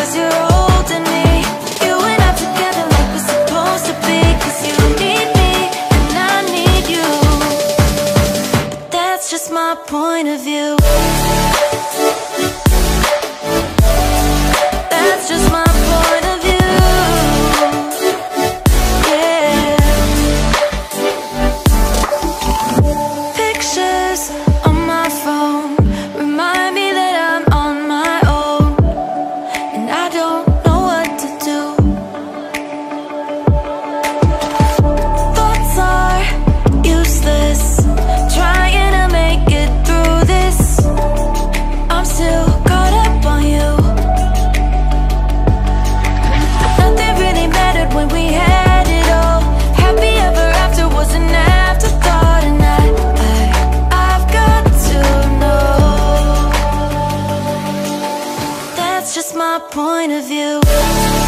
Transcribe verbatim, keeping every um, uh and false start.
cause you're holding me. You and I together like we're supposed to be, cause you need me and I need you. But that's just my point of view. That's just my point of view. Yeah. Pictures on my phone remind me that I'm on my own, and I don't know what to do. Thoughts are useless, trying to make it through this. I'm still caught up on you. Nothing really mattered when we had it all. Happy ever after was an afterthought, and I, I, I've got to know. That's just my point of view.